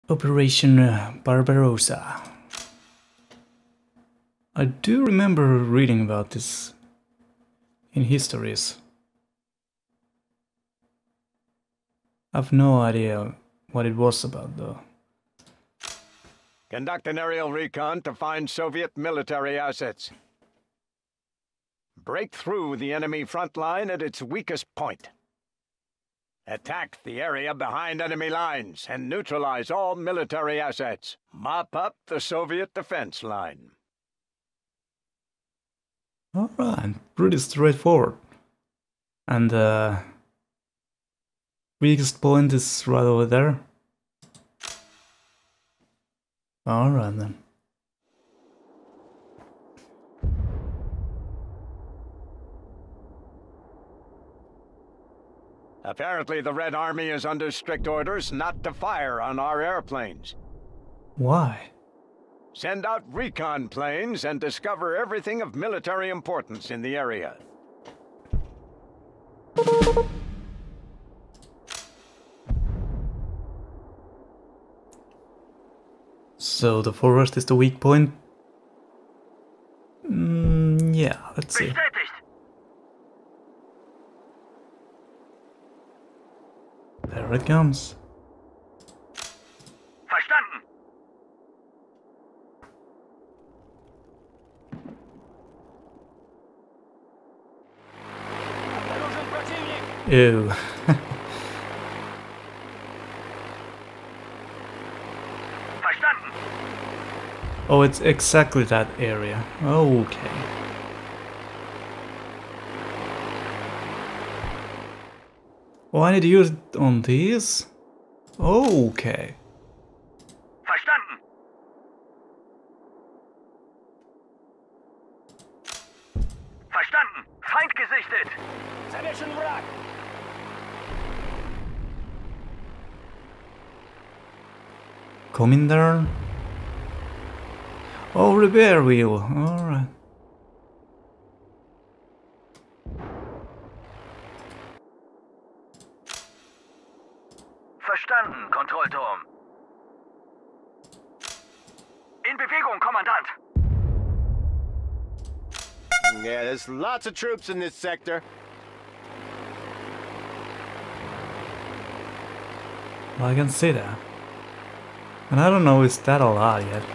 Operation Barbarossa. I do remember reading about this in histories. I've no idea what it was about though. Conduct an aerial recon to find Soviet military assets. Break through the enemy front line at its weakest point. Attack the area behind enemy lines and neutralize all military assets. Mop up the Soviet defense line. Alright, pretty straightforward. And weakest point is right over there. Alright then. Apparently the Red Army is under strict orders not to fire on our airplanes. Why? Send out recon planes and discover everything of military importance in the area. So the forest is the weak point? Yeah, let's see. There it comes. Verstanden. Ew. Verstanden. Oh, it's exactly that area. Okay. Oh, I need to use it on these? Okay. Verstanden. Verstanden. Feind gesichtet. Zerlöschen Wrack. Coming there. Oh, repair wheel. Alright. Verstanden, Kontrollturm. In Bewegung, Kommandant. Yeah, there's lots of troops in this sector. Well, I can see that. And I don't know, is that a lot yet?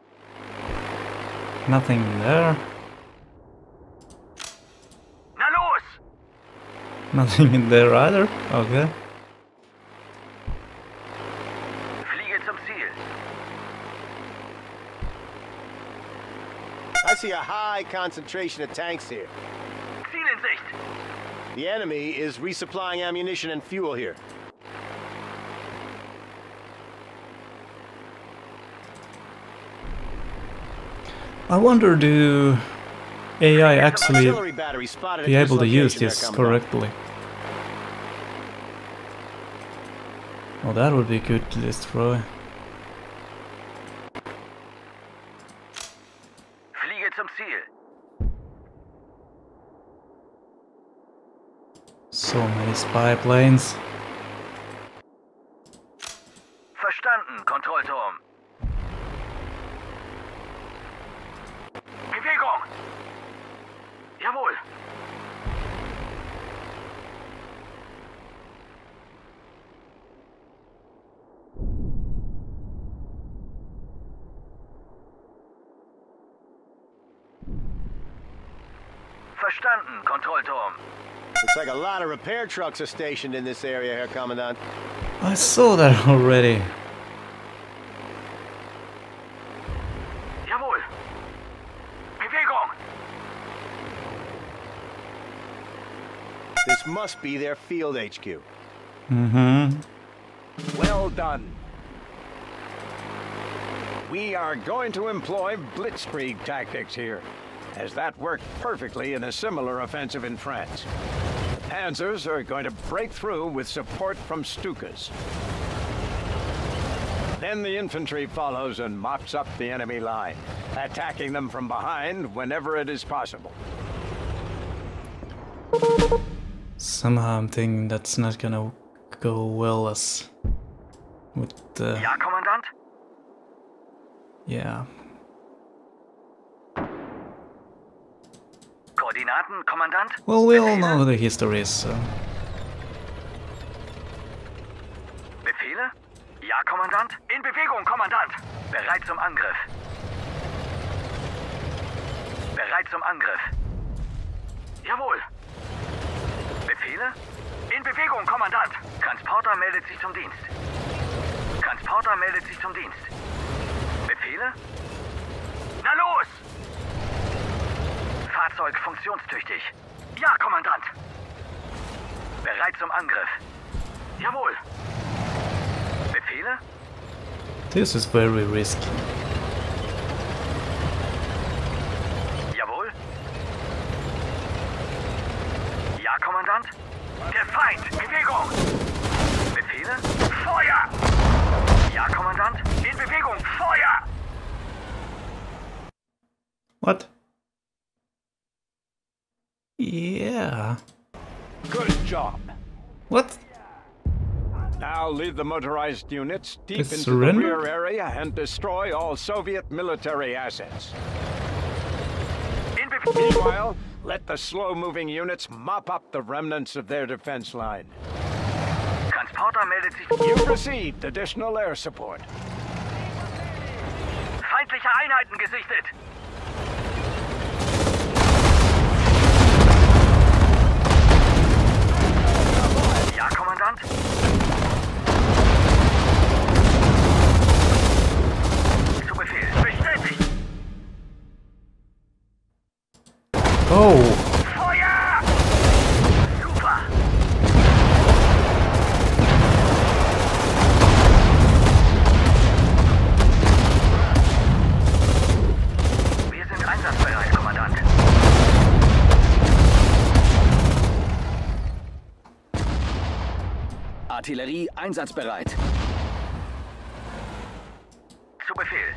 Nothing there. Na los! Nothing in there either? Okay. Fliege zum Ziel. I see a high concentration of tanks here. Ziel in Sicht. The enemy is resupplying ammunition and fuel here. I wonder, do AI actually Artillery battery spotted be at this able to use location there, this Commandant. correctly? Well, that would be good to destroy. Fliege zum Ziel. So many spy planes. Verstanden, Kontrollturm. Bewegung. Jawohl. Verstanden, Kontrollturm. Looks like a lot of repair trucks are stationed in this area here, Commandant. I saw that already. Jawohl. Bewegung. This must be their field HQ. Mm-hmm. Well done. We are going to employ blitzkrieg tactics here, as that worked perfectly in a similar offensive in France. The Panzers are going to break through with support from Stukas. Then the infantry follows and mops up the enemy line, attacking them from behind whenever it is possible. Somehow I'm thinking that's not gonna go well as with the... Ja, Kommandant? Yeah. Koordinaten, Kommandant? Well, we all know the histories, so... Befehle? Ja, Kommandant. In Bewegung, Kommandant. Bereit zum Angriff. Bereit zum Angriff. Jawohl. Befehle? In Bewegung, Kommandant. Transporter meldet sich zum Dienst. Transporter meldet sich zum Dienst. Befehle? Na los! Fahrzeug funktionstüchtig. Ja, Kommandant. Bereit zum Angriff. Jawohl. Befehle? This is very risky. Jawohl. Ja, Kommandant. Der Feind, Bewegung. Befehle? Feuer! Ja, Kommandant. In Bewegung, Feuer! What? Yeah. Good job. What? Now lead the motorized units deep into the surrender? rear area and destroy all Soviet military assets. In Bewegung. Meanwhile, let the slow-moving units mop up the remnants of their defense line. Transporter meldet sich. You've received additional air support. Feindliche Einheiten gesichtet. Ja, Kommandant. Zu Befehl. Bestätigt. Oh! Feuer! Super. Wir sind einsatzbereit, Kommandant. Artillerie einsatzbereit. Zu Befehl.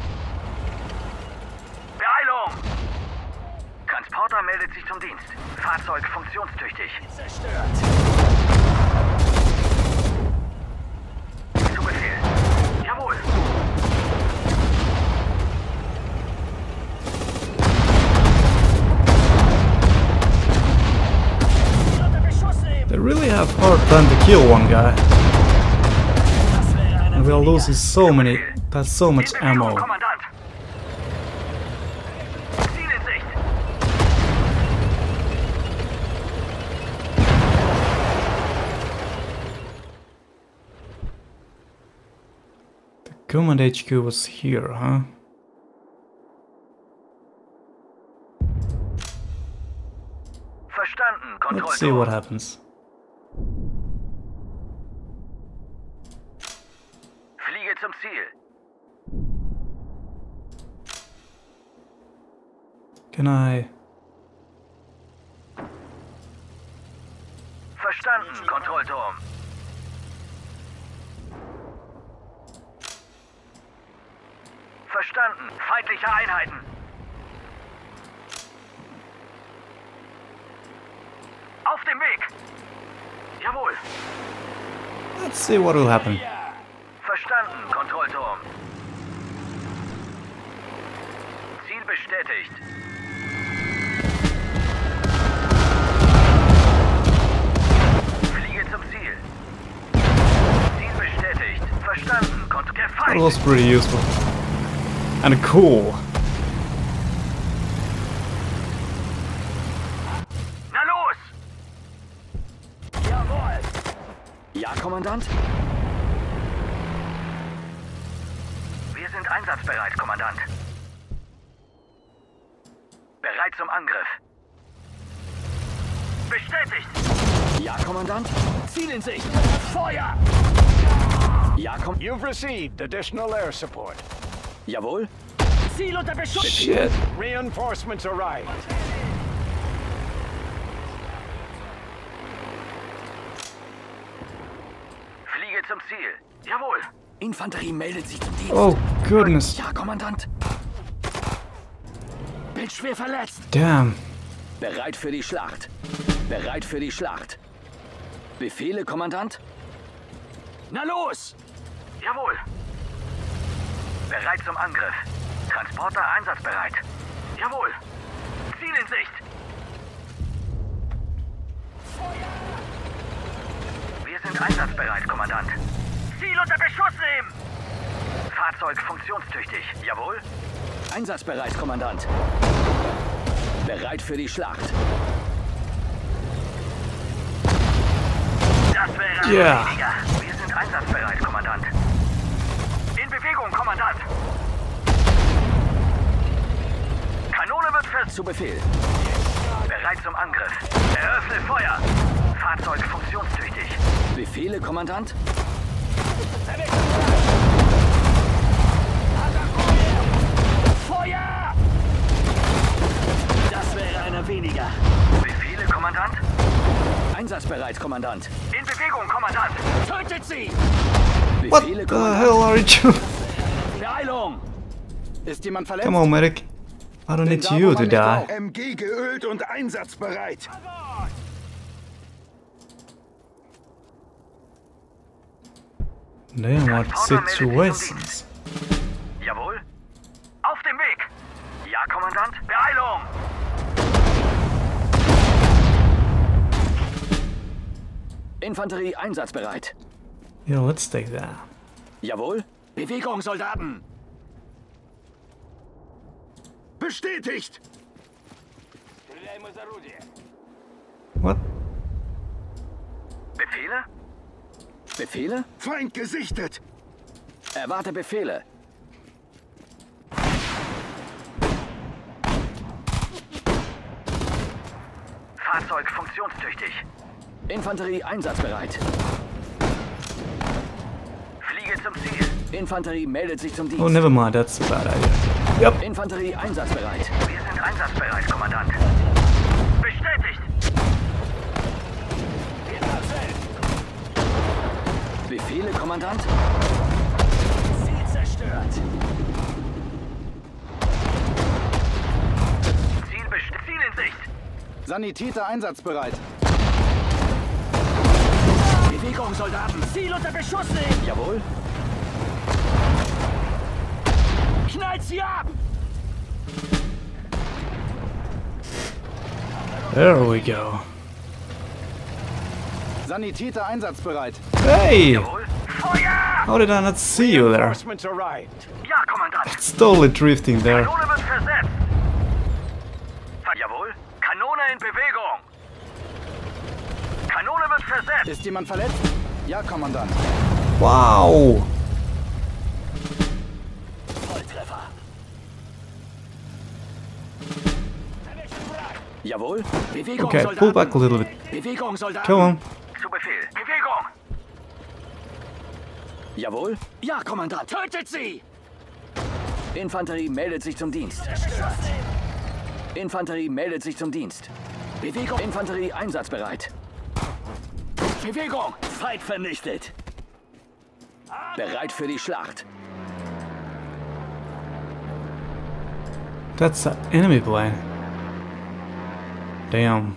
Beeilung! Transporter meldet sich zum Dienst. Fahrzeug funktionstüchtig. Zerstört. Zu Befehl. Jawohl. They really have hard time to kill one guy. And we are losing so many. That's so much In Bewegung, ammo. Kommandant. Ziel in Sicht. Command HQ was here, huh? Verstanden, Let's see what Kontrollturm. happens. Fliege zum Ziel. Can I... Verstanden, Kontrollturm. Verstanden, feindliche Einheiten. Auf dem Weg. Jawohl. Let's see what will happen. Verstanden, Kontrollturm. Ziel bestätigt. Fliege zum Ziel. Ziel bestätigt. Verstanden, der That Feind. was pretty useful. And cool. Na los! Jawohl. Ja, Kommandant. Wir sind einsatzbereit, Kommandant. Bereit zum Angriff. Bestätigt! Ja, Kommandant. Ziel in Sicht. Feuer. Ja, You've received additional air support. Jawohl. Ziel unter Beschuss. Shit. Reinforcements arrived. Fliege zum Ziel. Jawohl. Infanterie meldet sich zum Dienst. Oh, goodness. Ja, Kommandant. Bin schwer verletzt. Damn. Bereit für die Schlacht. Bereit für die Schlacht. Befehle, Kommandant? Na los! Jawohl. Bereit zum Angriff. Transporter einsatzbereit. Jawohl. Ziel in Sicht. Wir sind einsatzbereit, Kommandant. Ziel unter Beschuss nehmen! Fahrzeug funktionstüchtig. Jawohl. Einsatzbereit, Kommandant. Bereit für die Schlacht. Das wäre Ja. weniger. Wir sind einsatzbereit, Kommandant. In Bewegung, Kommandant. Kanone wird fest. Zu Befehl. Bereit zum Angriff. Eröffne Feuer. Fahrzeug funktionstüchtig. Befehle, Kommandant? Feuer! Das wäre einer weniger. Befehle, Kommandant. Einsatzbereit, Kommandant. In Bewegung, Kommandant. Tötet sie! What Befehle, the Kommandant. hell are you doing? Beeilung! Ist jemand verletzt? Come on, medic. I don't need Da, wo you man to mich die. braucht. MG geölt und einsatzbereit. Damn, what situations. Jawohl. Auf dem Weg. Ja, Kommandant. Beeilung! Infanterie einsatzbereit. Yeah, let's take that. Jawohl. Bewegung, Soldaten! Bestätigt! What? Befehle? Befehle? Feind gesichtet! Erwarte Befehle. Fahrzeug funktionstüchtig. Infanterie einsatzbereit. Fliege zum Ziel. Infanterie meldet sich zum Dienst. Oh, never mind. That's a bad idea. Yep. Infanterie einsatzbereit. Wir sind einsatzbereit, Kommandant. Bestätigt! Befehle, Kommandant? Ziel zerstört. Ziel in Sicht. Sanitäter einsatzbereit. Bewegung, Soldaten! Ziel unter Beschuss nehmen! Jawohl. Knallt sie ab! There we go. Sanitäter einsatzbereit. Hey! Jawohl. Feuer! How did I not see you there? Reinforcements arrived. Ja, Kommandant. It's totally drifting there. Kanone wird versetzt. Jawohl. Kanone in Bewegung. Kanone wird versetzt. Ist jemand verletzt? Ja, Kommandant. Wow! Volltreffer. Jawohl. Bewegung, Okay, Soldaten! pull back a little bit. Bewegung, Soldaten! Come on. Zu Befehl. Bewegung. Jawohl. Ja, Kommandant. Tötet sie! Infanterie meldet sich zum Dienst. Infanterie meldet sich zum Dienst. Bewegung. Infanterie einsatzbereit. Bewegung. Feind vernichtet. Bereit für die Schlacht. That's an enemy plane. Damn.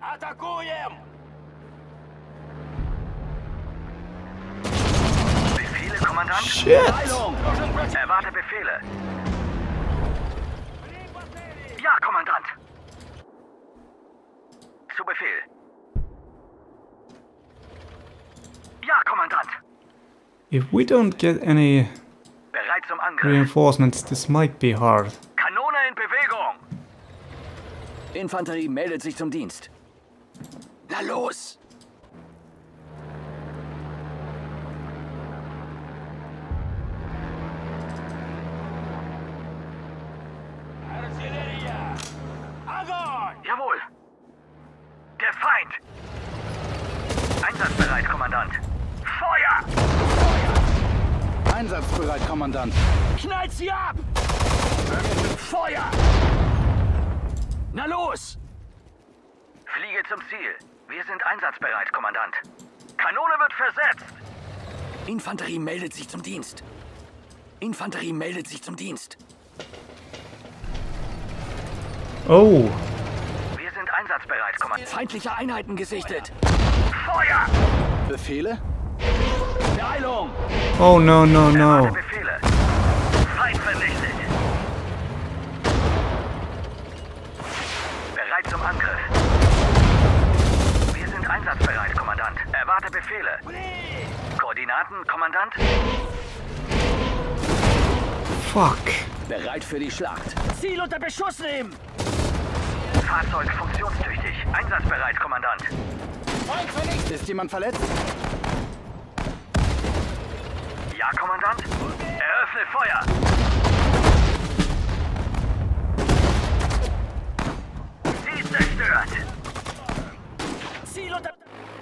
Befehle, Kommandant. Shit! Beeilung. Erwarte Befehle. Ja, Kommandant. Zu Befehl. Ja, Kommandant. If we don't get any Bereit zum Angriff. reinforcements, this might be hard. Kanone in Bewegung. Infanterie meldet sich zum Dienst. Na los! Jawohl. Der Feind. Einsatzbereit, Kommandant. Feuer! Einsatzbereit, Kommandant. Knallt sie ab! Feuer! Na los! Fliege zum Ziel. Wir sind einsatzbereit, Kommandant. Kanone wird versetzt. Infanterie meldet sich zum Dienst. Infanterie meldet sich zum Dienst. Oh, Wir sind einsatzbereit, Kommandant. Feindliche Einheiten gesichtet. Feuer! Befehle? Beeilung! oh no, no, Erwarte no. Befehle. Feind vernichtet. einsatzbereit, Kommandant. Erwarte Befehle. Koordinaten, Kommandant. Fuck. Bereit für die Schlacht. Ziel unter Beschuss nehmen! Fahrzeug funktionstüchtig. Einsatzbereit, Kommandant. Ist jemand verletzt? Ja, Kommandant. Eröffne Feuer! Sie ist zerstört! Ziel unter...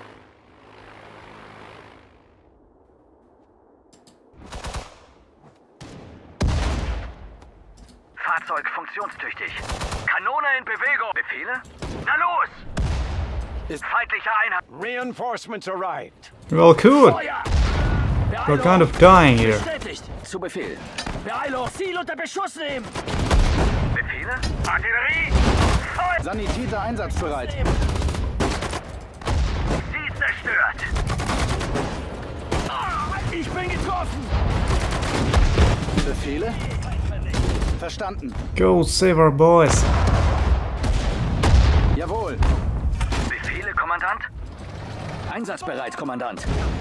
Fahrzeug funktionstüchtig. Kanone in Bewegung. Befehle? Na los! Ist Feindliche Einheit. Reinforcements arrived. Well, cool. Feuer! We're kind of dying here. Bestätigt! Zu Befehl. Beeilung! Ziel unter Beschuss nehmen! Befehle? Artillerie! Feuer! Sanitäter einsatzbereit. Sie ist zerstört! Ich bin getroffen! Befehle? Verstanden. Go save our boys. Jawohl. Befehle, Kommandant? Einsatzbereit, Kommandant.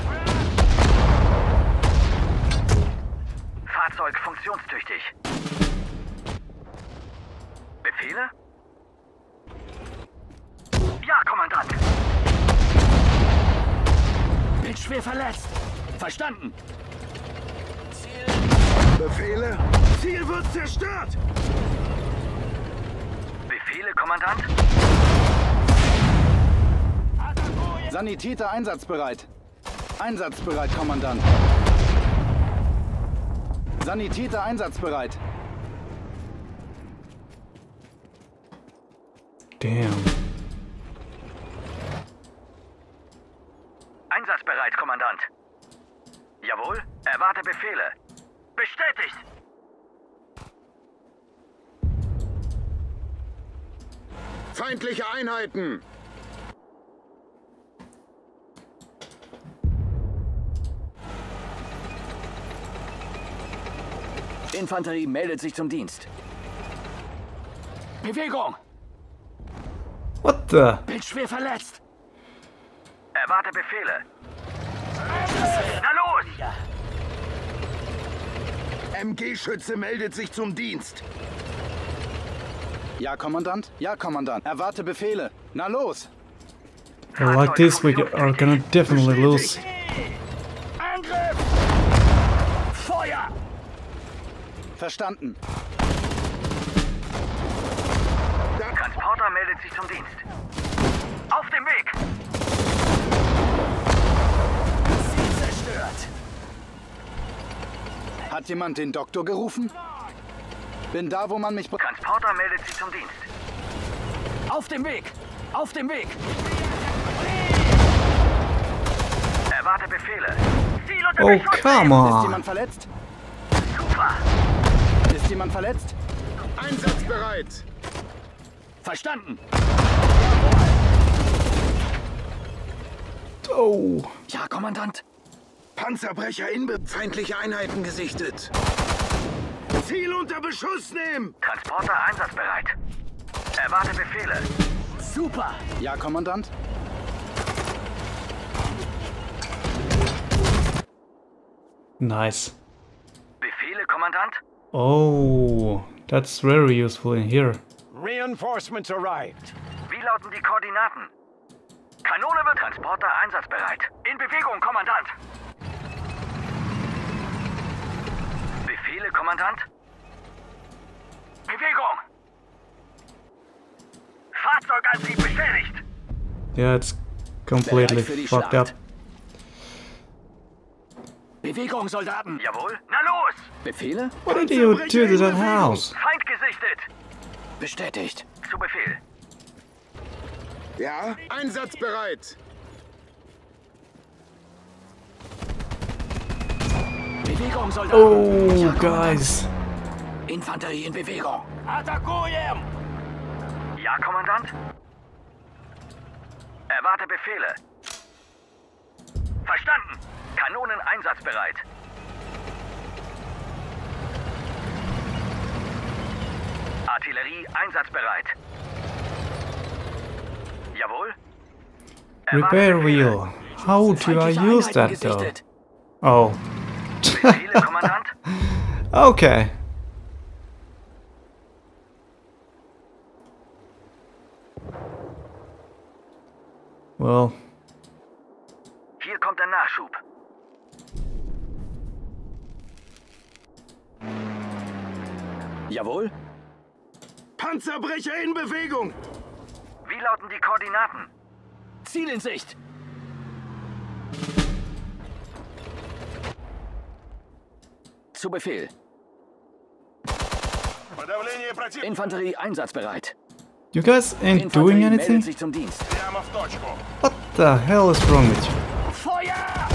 Fahrzeug funktionstüchtig. Befehle? Ja, Kommandant! Bin schwer verletzt. Verstanden. Befehle? Ziel wird zerstört! Befehle, Kommandant? Sanitäter einsatzbereit. Einsatzbereit, Kommandant. Sanitäter einsatzbereit. Damn. Einsatzbereit, Kommandant. Jawohl, erwarte Befehle. Bestätigt! Feindliche Einheiten! Infanterie meldet sich zum Dienst. Bewegung! What the? Bin schwer verletzt! Erwarte Befehle. Na los! MG-Schütze meldet sich zum Dienst. Ja, Kommandant? Ja, Kommandant. Erwarte Befehle. Na los! Like this, we are gonna definitely lose. Angriff! Feuer! Verstanden. Transporter meldet sich zum Dienst. Auf dem Weg! Ziel zerstört! Hat jemand den Doktor gerufen? Bin da, wo man mich... Transporter meldet sich zum Dienst. Auf dem Weg. Auf dem Weg. Erwarte Befehle. Ziel unter Oh, Beschuss come nehmen. Ist on. jemand verletzt? Super! Ist jemand verletzt? Einsatzbereit! Verstanden. Oh. Ja, Kommandant. Panzerbrecher in feindliche Einheiten gesichtet. Ziel unter Beschuss nehmen! Transporter einsatzbereit. Erwarte Befehle. Super. Ja, Kommandant. Nice. Befehle, Kommandant? Oh, that's very useful in here. Reinforcements arrived. Wie lauten die Koordinaten? Kanone wird Transporter einsatzbereit. In Bewegung, Kommandant. Befehle, Kommandant? Bewegung! Fahrzeugantrieb beschädigt. Yeah, it's completely Bereit für die fucked up. Schlacht. Bewegung, Soldaten. Jawohl. Na los! Befehle? What did you do to that house? Feind gesichtet. Bestätigt. Zu Befehl. Ja? Einsatzbereit! Bewegung, Soldaten. Oh, guys. Infanterie in Bewegung. Attackieren! Ja, Kommandant? Erwarte Befehle. Verstanden. Kanonen einsatzbereit. Artillerie einsatzbereit. Jawohl. Repair wheel. How do I use that though? Oh. Befehle, Kommandant. Okay. Well. Hier kommt der Nachschub. Jawohl. Panzerbrecher in Bewegung! Wie lauten die Koordinaten? Ziel in Sicht. Zu Befehl. Infanterie einsatzbereit. You guys ain't doing Infanterie meldet anything? sich zum Dienst. What the hell is wrong with you? Feuer!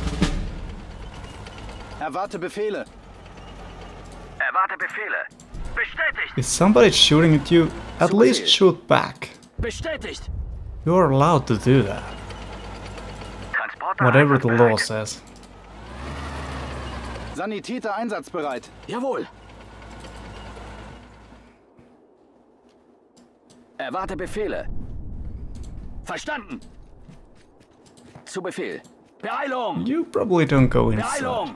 Erwarte Befehle. Erwarte Befehle. Bestätigt. If somebody's shooting at you, at least shoot back. Bestätigt. You're allowed to do that. Transporter Whatever the law einsatzbereit. says. Sanitäter einsatzbereit. Jawohl. Erwarte Befehle. Verstanden. Zu Befehl. Beeilung! You probably don't go inside. Beeilung!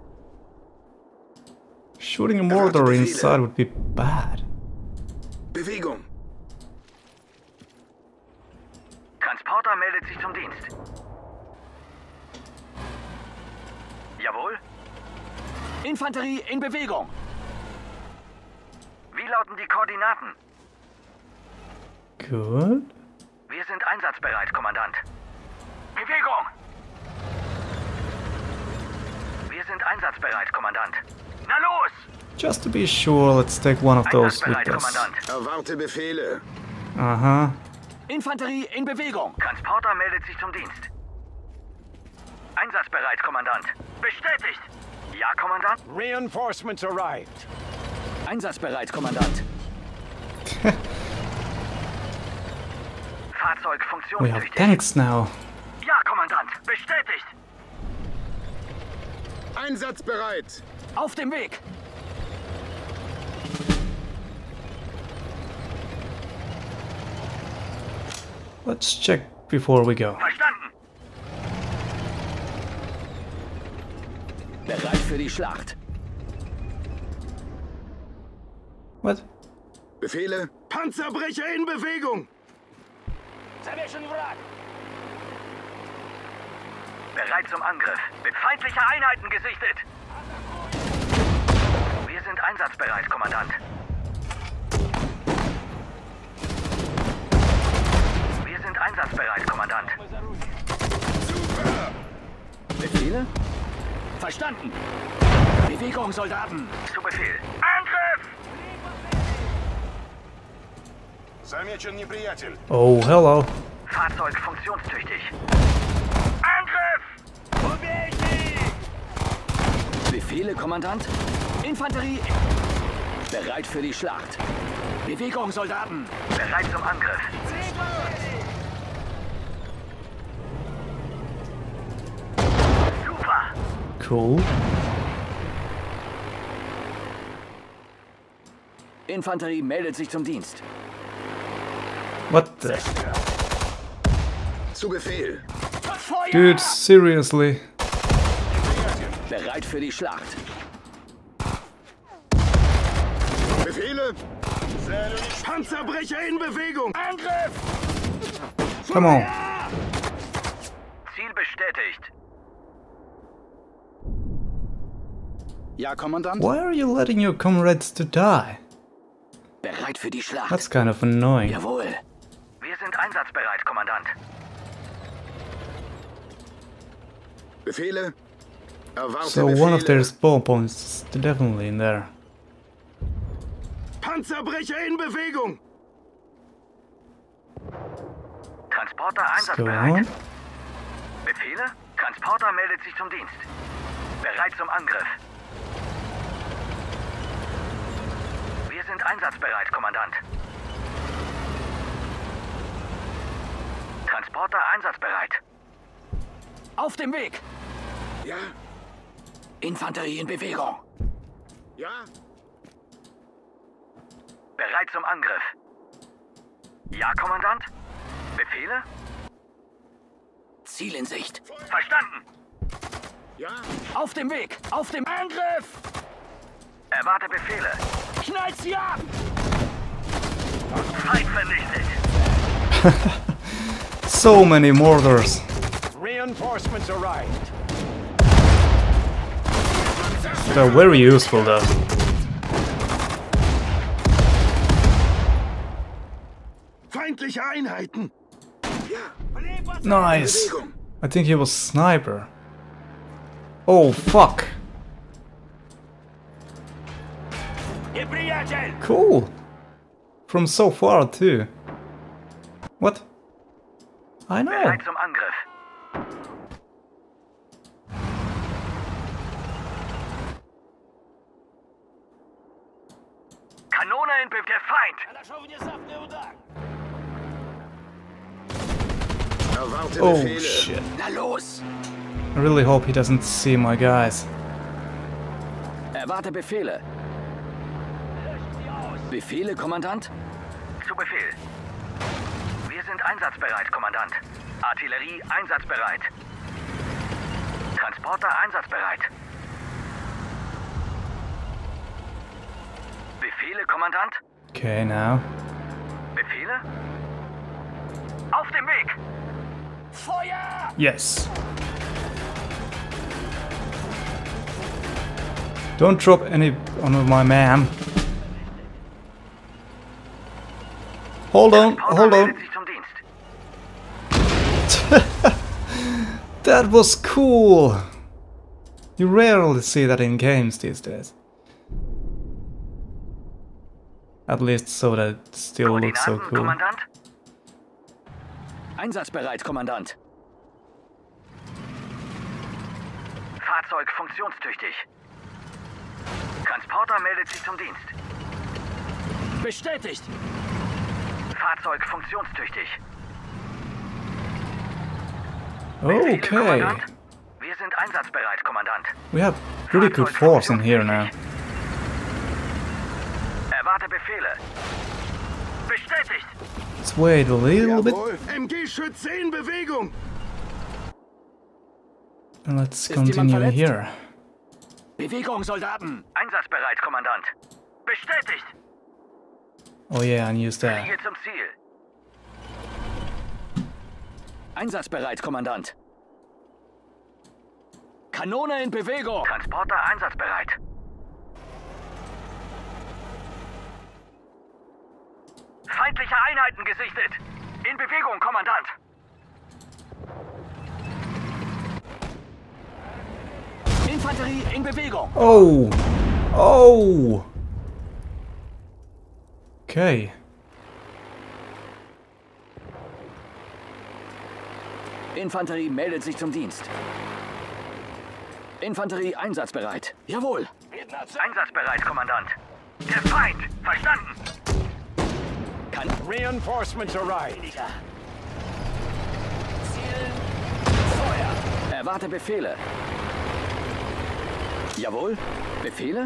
Shooting a mortar inside would be bad. Bewegung. Transporter meldet sich zum Dienst. Jawohl. Infanterie in Bewegung. Wie lauten die Koordinaten? Good. Wir sind einsatzbereit, Kommandant. Bewegung! Wir sind einsatzbereit, Kommandant. Na los! Just to be sure, let's take one of those with Einsatzbereit, us. Kommandant. Erwarte Befehle. Uh-huh. Infanterie in Bewegung. Transporter meldet sich zum Dienst. Einsatzbereit, Kommandant. Bestätigt! Ja, Kommandant? Reinforcements arrived. Einsatzbereit, Kommandant. Fahrzeug We have funktionstüchtig. tanks now. Ja, Kommandant. Bestätigt! Einsatzbereit. Auf dem Weg. Let's check before we go. Verstanden! Bereit für die Schlacht. What? Befehle. Panzerbrecher in Bewegung! Zerwischen Wrack. Bereit zum Angriff. Mit feindlicher Einheiten gesichtet. Wir sind einsatzbereit, Kommandant. Wir sind einsatzbereit, Kommandant. Befehle? Verstanden. Bewegung, Soldaten. Zu Befehl. Angriff! Замечен неприятель. Oh, hello. Fahrzeug funktionstüchtig. Angriff! Befehle, Kommandant. Infanterie. Bereit für die Schlacht. Bewegung, Soldaten. Bereit zum Angriff. Super! Cool. Infanterie meldet sich zum Dienst. What the? Zu Befehl. Dude, seriously? Bereit für die Schlacht. Befehle. Panzerbrecher in Bewegung! Angriff! Come on. Ziel bestätigt. Ja, Kommandant? Why are you letting your comrades to die? Bereit für die Schlacht. That's kind of annoying. Jawohl. Wir sind einsatzbereit, Kommandant. Befehle. Erwarte So Befehle. one of their spawn points is definitely in there. Panzerbrecher in Bewegung! Transporter Let's go einsatzbereit. on. Befehle? Transporter meldet sich zum Dienst. Bereit zum Angriff. Wir sind einsatzbereit, Kommandant. Transporter einsatzbereit. Auf dem Weg. Ja. Infanterie in Bewegung. Ja. Bereit zum Angriff. Ja, Kommandant? Befehle? Ziel in Sicht. Verstanden. Auf dem Weg! Auf dem Angriff! Erwarte Befehle. Knallt sie ab! Feind vernichtet. So many mortars. Reinforcements arrived. They're very useful though. Feindliche Einheiten. Nice. I think he was sniper. Oh fuck. Cool. From so far too. What? I know. Bereit zum Angriff. Kanone in Bewegung, der Feind. Erwarte Oh Befehle. shit. Na los! I really hope he doesn't see my guys. Erwarte Befehle. Befehle, Kommandant? Zu Befehl. Wir sind einsatzbereit, Kommandant. Artillerie einsatzbereit. Transporter einsatzbereit. Befehle, Kommandant? Okay, now. Befehle? Auf dem Weg! Feuer! Yes. Don't drop any on my man. Hold on, hold on. Meldet sich zum Dienst. That was cool. You rarely see that in games these days. At least so that it still looks so Koordinaten, cool. Kommandant? Einsatzbereit, Kommandant. Fahrzeug funktionstüchtig. Transporter meldet sich zum Dienst. Bestätigt! Fahrzeug funktionstüchtig. Befehle, Okay. Kommandant? Wir sind einsatzbereit, Kommandant. We have pretty good force in here now. Erwarte Befehle. Bestätigt. Let's wait a little bit Jawohl. MG-Schütze in Bewegung. and let's Ist jemand continue verletzt? here. Bewegung, Soldaten! Einsatzbereit, Kommandant. Bestätigt. Oh yeah, and use that. Fliege zum Ziel. Einsatzbereit, Kommandant. Kanone in Bewegung! Transporter einsatzbereit. Feindliche Einheiten gesichtet. In Bewegung, Kommandant. Infanterie in Bewegung! Oh! Oh! Okay. Infanterie meldet sich zum Dienst. Infanterie einsatzbereit. Jawohl! Einsatzbereit, Kommandant. Der Feind. Verstanden. Reinforcements arrived. Erwarte Befehle. Jawohl. Befehle?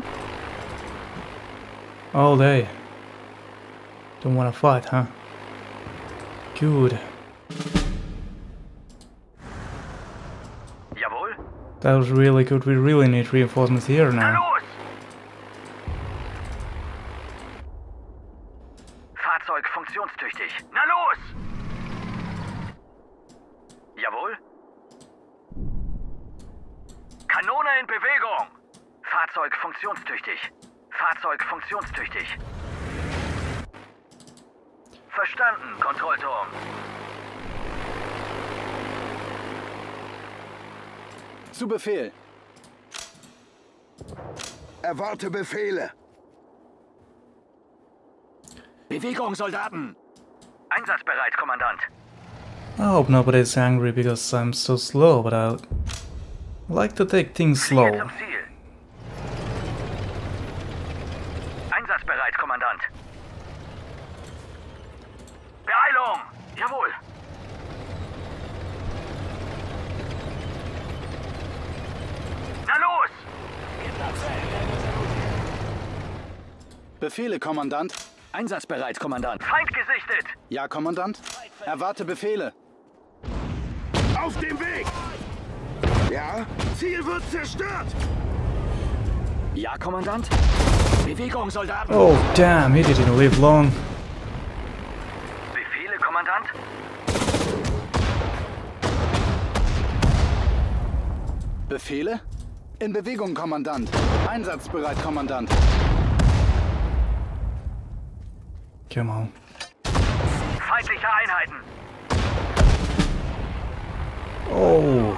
Oh, they don't want to fight, huh? Good. Jawohl. That was really good. We really need reinforcements here Na now. los. Fahrzeug funktionstüchtig. Na los. Jawohl. Kanone in Bewegung. Fahrzeug funktionstüchtig. Fahrzeug funktionstüchtig. Verstanden, Kontrollturm. Zu Befehl. Erwarte Befehle. Bewegung, Soldaten! Einsatzbereit, Kommandant. I hope nobody's angry because I'm so slow, but I like to take things Fliege slow. zum Ziel. Einsatzbereit, Kommandant. Beeilung! Jawohl! Na los! Befehle, Kommandant. Einsatzbereit, Kommandant. Feind gesichtet! Ja, Kommandant. Erwarte Befehle. Auf dem Weg! Ja? Ziel wird zerstört! Ja, Kommandant. Bewegung, Soldaten. Oh, damn, he didn't live long. Befehle, Kommandant? Befehle? In Bewegung, Kommandant. Einsatzbereit, Kommandant. Come on. Feindliche Einheiten. Oh,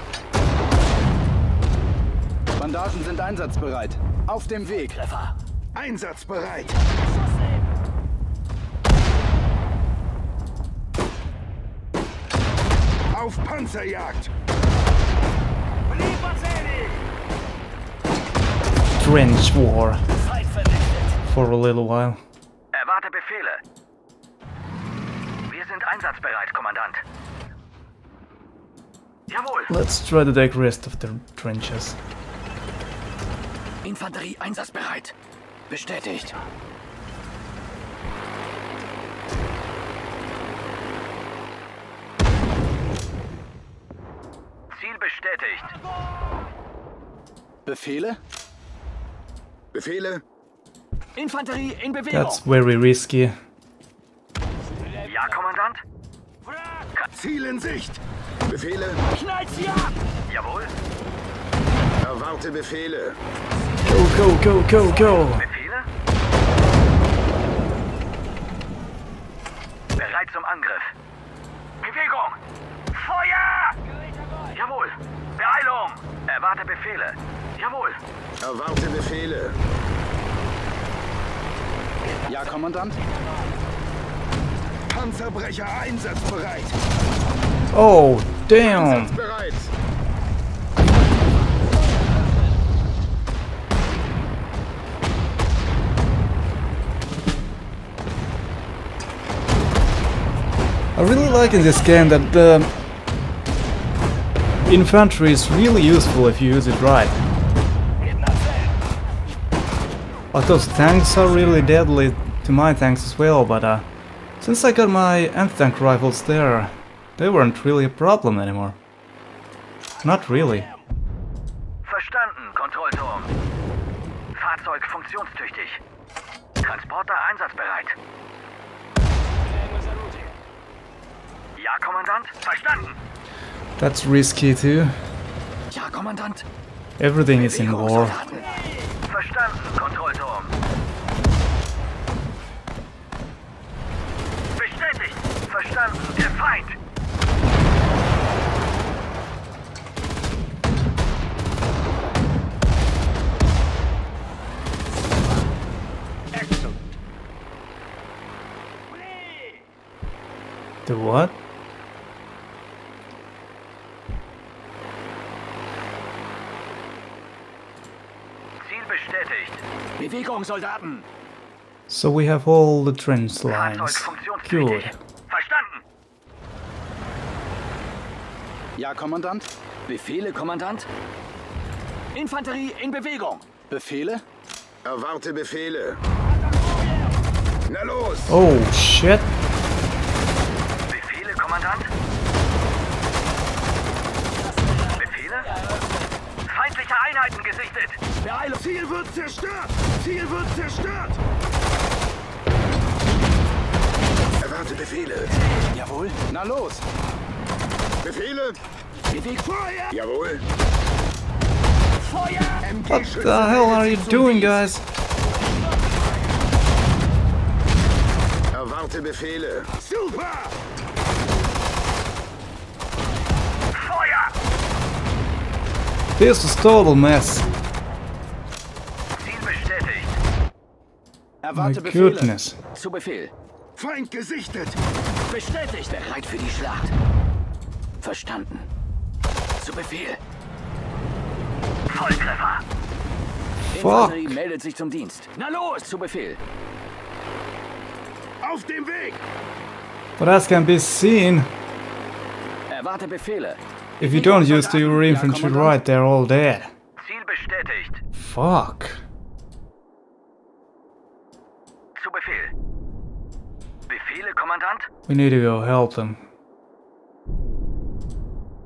Bandagen sind einsatzbereit. Auf dem Weg. Treffer. Einsatzbereit! Auf Panzerjagd! trench war Feind vernichtet. for a little while. Erwarte Befehle. Wir sind einsatzbereit, Kommandant. Jawohl. Let's try to take rest of the trenches. Infanterie einsatzbereit. Bestätigt. Ziel bestätigt. Befehle? Befehle? Infanterie in Bewegung. That's very risky. Ja, Kommandant? Ziel in Sicht! Befehle? Knallt sie ab. Jawohl. Erwarte Befehle! Go, go, go, go, go! Befehle? Bereit zum Angriff. Bewegung! Feuer! Jawohl. Beeilung! Erwarte Befehle. Jawohl. Erwarte Befehle! Ja, Kommandant. Panzerbrecher einsatzbereit! Oh, damn! Bereit! I really like in this game that the infantry is really useful if you use it right. But those tanks are really deadly to my tanks as well, but since I got my anti-tank rifles there, they weren't really a problem anymore. Not really. Verstanden, Kontrollturm. Fahrzeug funktionstüchtig. Transporter einsatzbereit. Ja, Kommandant? Verstanden. That's risky too. Ja, Kommandant. Everything is in Bewegung, war. Soldaten. Verstanden, Kontrollturm. Bestätigt. Verstanden, der Feind. Excellent. The what? Ziel bestätigt. Bewegung, Soldaten. So we have all the trench Fahrzeug lines. funktionstüchtig. Good. Verstanden. Ja, Kommandant. Befehle, Kommandant. Infanterie in Bewegung. Befehle? Erwarte Befehle! Na los! Oh shit! Befehle, Kommandant? Befehle? Feindliche Einheiten gesichtet. Beeilung. Ziel wird zerstört! Ziel wird zerstört! Erwarte Befehle! Jawohl. Na los. Befehle! Bewegung. Feuer! Jawohl! Feuer. What the hell are you doing, guys? Erwarte Befehle! Super! Feuer! This was total mess. Ziel bestätigt. My Erwarte Befehle. goodness. Zu Befehl. Feind gesichtet! Bestätigt. Bereit für die Schlacht. Verstanden. Zu Befehl. Volltreffer. Fuck. Infanterie meldet sich zum Dienst. Na los. Zu Befehl. Auf dem Weg! But as can be seen, Erwarte Befehle. if you don't use your infantry right, they're all dead. Ziel bestätigt. Fuck. Zu Befehl. Befehle, Kommandant? We need to go help them.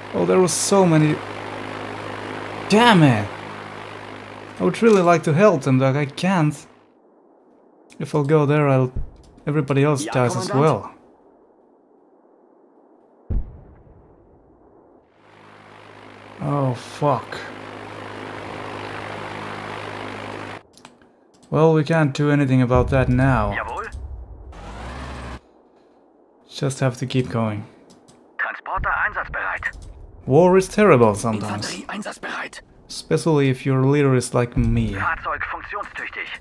Oh, there was so many... Damn it! I would really like to help them, but I can't. If I'll go there, everybody else Ja, dies as Kommandant. well. Oh, fuck. Well, we can't do anything about that now. Jawohl. Just have to keep going. Transporter einsatzbereit. War is terrible sometimes. Infanterie einsatzbereit. Especially if your leader is like me. Fahrzeug funktionstüchtig.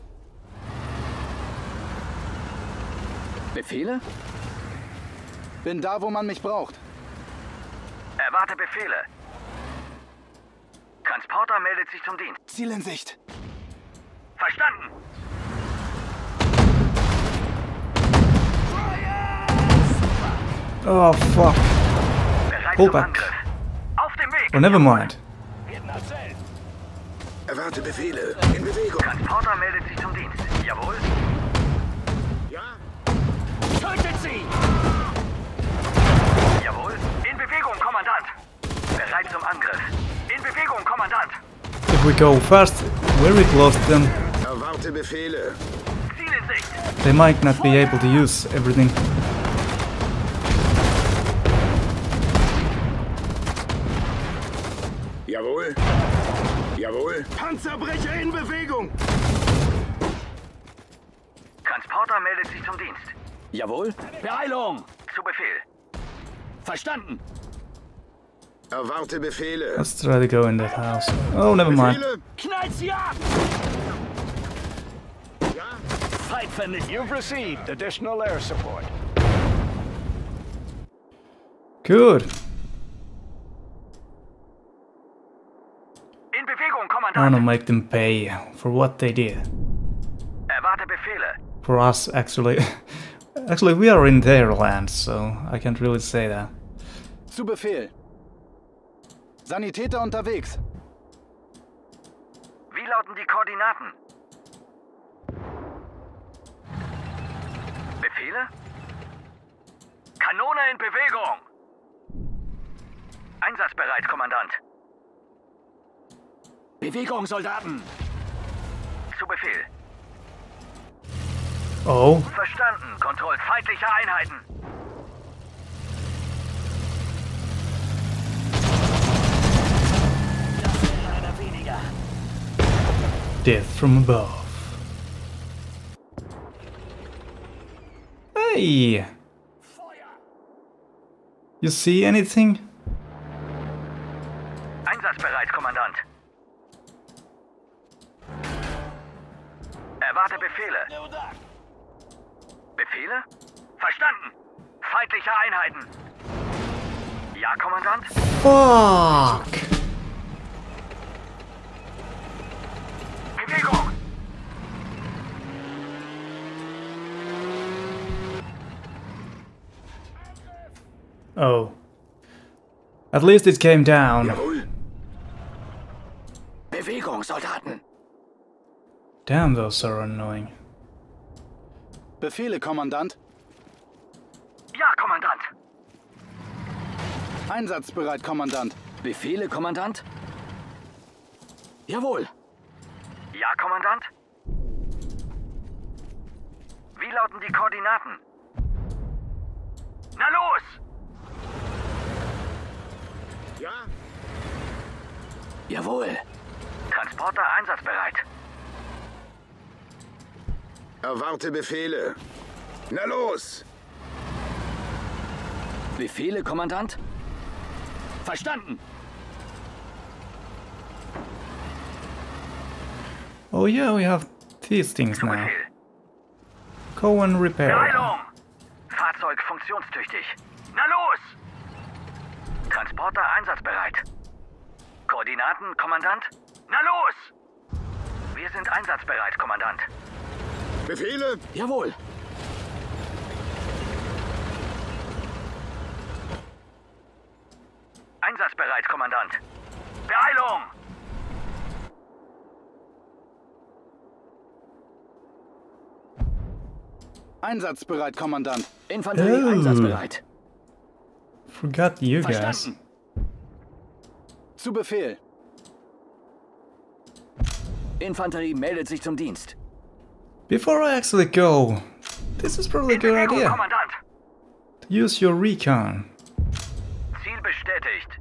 Befehle? Bin da, wo man mich braucht. Erwarte Befehle. Transporter meldet sich zum Dienst. Ziel in Sicht. Verstanden. Oh, fuck. Bereit Pull zum back. Angriff. Auf dem Weg. Oh, never mind. Erwarte Befehle. In Bewegung. Transporter meldet sich zum Dienst. Jawohl. Ja? Tötet sie! Jawohl. In Bewegung, Kommandant. Bereit zum Angriff. In Bewegung, Kommandant. If we go fast, very close, then Erwarte Befehle. Ziel in Sicht. they might not be able to use everything. Jawohl. Jawohl. Panzerbrecher in Bewegung. Transporter meldet sich zum Dienst. Jawohl. Beeilung. Zu Befehl. Verstanden. Erwarte Befehle. Let's try to go in that house. Oh, never mind. Befehle. Knallt sie ab! Ja? Feind vernichtet. You've received additional air support. Good. In Bewegung, I wanna Kommandant. make them pay for what they did. Erwarte Befehle. For us, actually. Actually, we are in their land, so I can't really say that. Zu Befehl. Sanitäter unterwegs. Wie lauten die Koordinaten? Befehle? Kanone in Bewegung. Einsatzbereit, Kommandant. Bewegung, Soldaten. Zu Befehl. Oh, Verstanden. Kontrollt feindliche Einheiten. Einer weniger. death from above. Hey! You see anything? Einsatzbereit, Kommandant. Erwarte Befehle. Befehle? Verstanden. Feindliche Einheiten. Ja, Kommandant? Fuck! Bewegung! Oh. At least it came down. Jawohl. Bewegung, Soldaten. Damn, those are annoying. Befehle, Kommandant. Ja, Kommandant. Einsatzbereit, Kommandant. Befehle, Kommandant. Jawohl. Ja, Kommandant. Wie lauten die Koordinaten? Na los! Ja? Jawohl. Transporter einsatzbereit. Erwarte Befehle. Na los! Befehle, Kommandant. Verstanden. Oh yeah, we have these things Zu now. Befehl. Go and repair. Beeilung! Fahrzeug funktionstüchtig. Na los! Transporter einsatzbereit. Koordinaten, Kommandant? Na los! Wir sind einsatzbereit, Kommandant. Befehle. Jawohl. Einsatzbereit, Kommandant. Beeilung! Einsatzbereit, Kommandant. Infanterie Oh. einsatzbereit. Forgot you guys. Verstanden. Zu Befehl. Infanterie meldet sich zum Dienst. Before I actually go, this is probably a good Bewegung, idea. Kommandant. Use your recon. Ziel bestätigt.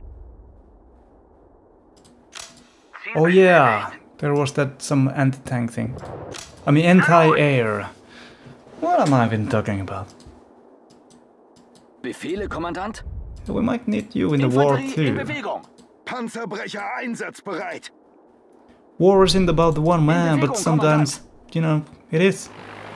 Ziel Oh yeah, there was that some anti-tank thing. I mean anti-air. What am I even talking about? Befehle, Kommandant? We might need you in the war Infanterie in too. Bewegung. Panzerbrecher einsatzbereit. War isn't about the one man, but Bewegung, sometimes, you know, it is.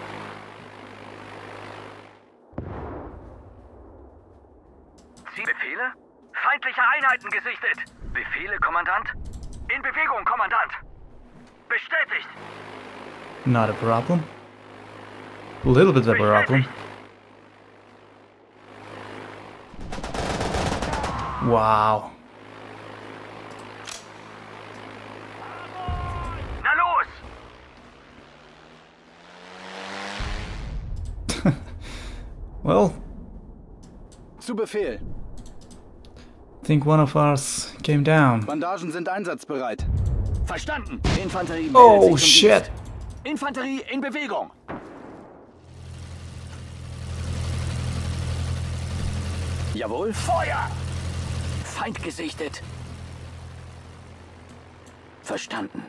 Befehle? Feindliche Einheiten gesichtet. Befehle, Kommandant. In Bewegung, Kommandant. Bestätigt. Not a problem. A little bit of a problem. Wow. Na los! Well, Zu Befehl. I think one of ours came down. Bandagen sind einsatzbereit. Verstanden. Infanterie meldet Oh sich zum shit! Dienst. Infanterie in Bewegung. Jawohl. Feuer! Feind gesichtet. Verstanden.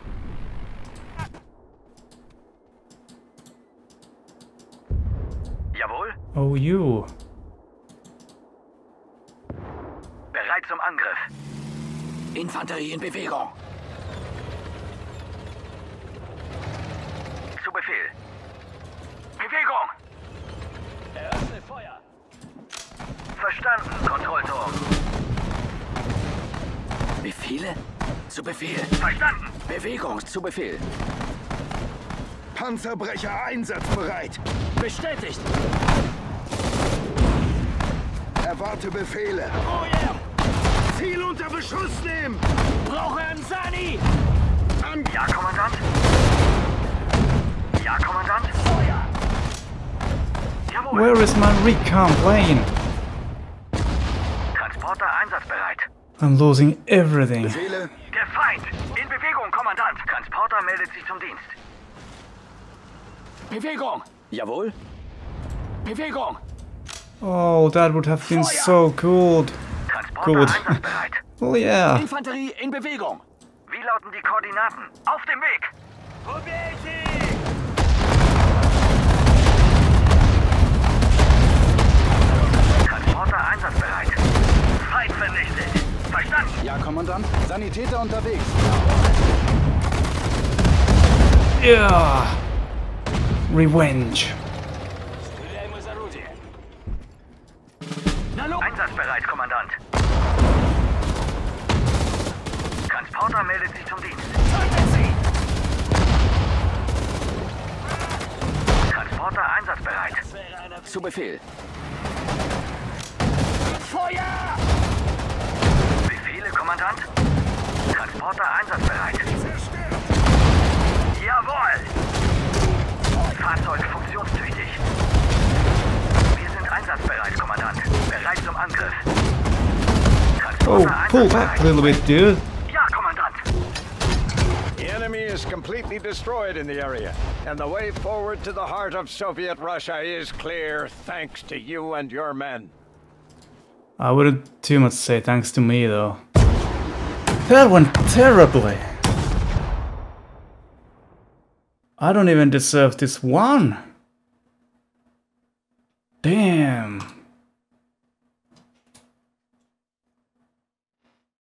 Jawohl. Oh you. Bereit zum Angriff. Infanterie in Bewegung. Zu Befehl. Bewegung! Eröffne Feuer. Verstanden, Kontrollturm. Befehle? Zu Befehl. Verstanden. Bewegung zu Befehl. Panzerbrecher einsatzbereit. Bestätigt. Erwarte Befehle. Oh yeah. Ziel unter Beschuss nehmen. Brauche einen Sani. Ja, Kommandant. Ja, Kommandant. Feuer. Jawohl. Where is my recon plane? Transporter einsatzbereit. I'm losing everything. Befehle. Der Feind. In Bewegung, Kommandant. Transporter meldet sich zum Dienst. Bewegung. Jawohl. Bewegung. Oh, that would have been so cool. Transporter Gut. einsatzbereit. Oh yeah. Infanterie in Bewegung. Wie lauten die Koordinaten? Auf dem Weg. Transporter einsatzbereit. Feind vernichtet. Verstanden. Ja, Kommandant. Sanitäter unterwegs. Yeah. Revenge. Einsatzbereit, Kommandant. Transporter meldet sich zum Dienst. Transporter einsatzbereit. Zu Befehl. Feuer! Befehle, Kommandant. Transporter einsatzbereit. Jawohl! Fahrzeug funktionstüchtig. Wir sind einsatzbereit, Kommandant. Bereit zum Angriff. Oh, Transporter pull back a little bit, dude. Ja, Kommandant. The enemy is completely destroyed in the area, and the way forward to the heart of Soviet Russia is clear thanks to you and your men. I wouldn't too much say thanks to me though. That went terribly. I don't even deserve this one. Damn.